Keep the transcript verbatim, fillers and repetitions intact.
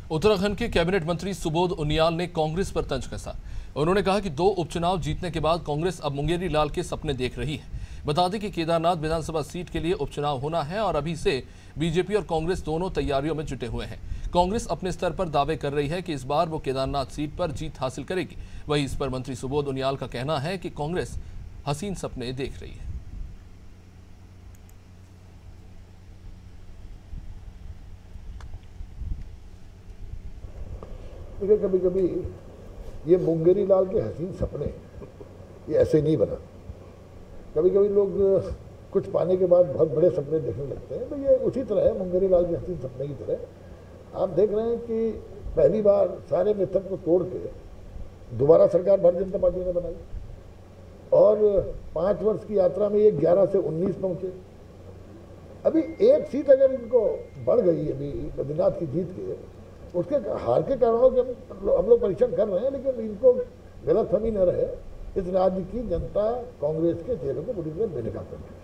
उत्तराखंड के कैबिनेट मंत्री सुबोध उनियाल ने कांग्रेस पर तंज कसा। उन्होंने कहा कि दो उपचुनाव जीतने के बाद कांग्रेस अब मुंगेरी लाल के सपने देख रही है। बता दें कि केदारनाथ विधानसभा सीट के लिए उपचुनाव होना है और अभी से बीजेपी और कांग्रेस दोनों तैयारियों में जुटे हुए हैं। कांग्रेस अपने स्तर पर दावे कर रही है कि इस बार वो केदारनाथ सीट पर जीत हासिल करेगी। वहीं इस पर मंत्री सुबोध उनियाल का कहना है कि कांग्रेस हसीन सपने देख रही है। देखिए, कभी कभी ये मुंगेरी लाल के हसीन सपने ये ऐसे नहीं बना। कभी कभी लोग कुछ पाने के बाद बहुत बड़े सपने देखने लगते हैं, तो ये उसी तरह है, मुंगेरी लाल के हसीन सपने की तरह। आप देख रहे हैं कि पहली बार सारे मिथक को तोड़ के दोबारा सरकार भारतीय जनता पार्टी ने बनाई और पाँच वर्ष की यात्रा में ये ग्यारह से उन्नीस पहुंचे। अभी एक सीट अगर इनको बढ़ गई अभी बद्रीनाथ की जीत के, उसके हार के कारणों के हम लोग परीक्षण कर रहे हैं, लेकिन इनको गलतफहमी न रहे। इस राज्य की जनता कांग्रेस के चेहरे को पूरी तरह बेनकाब कर रही है।